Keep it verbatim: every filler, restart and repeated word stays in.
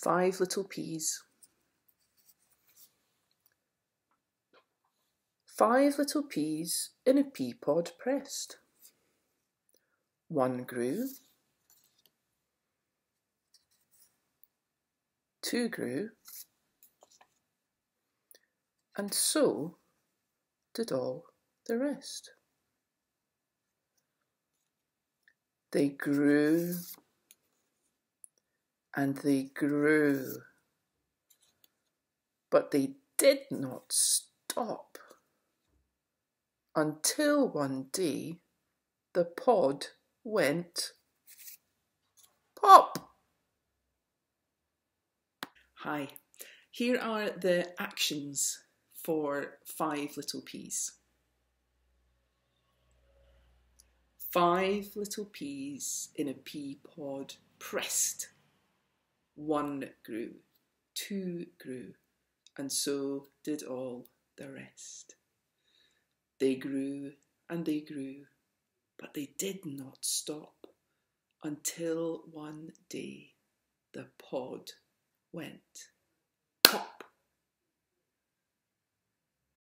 Five little peas. Five little peas in a pea pod pressed. One grew, two grew, and so did all the rest. They grew and they grew, but they did not stop until one day the pod went pop. Hi, here are the actions for five little peas. Five little peas in a pea pod pressed. One grew, two grew, and so did all the rest. They grew and they grew, but they did not stop until one day the pod went